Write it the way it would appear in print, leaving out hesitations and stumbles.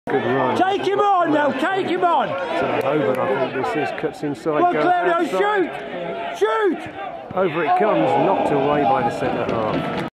Good run. Take him on now, take him on! So Hoban, I think this is, cuts inside. Come on, goes Claudio, outside. shoot! Shoot! Over it comes, knocked away by the centre half.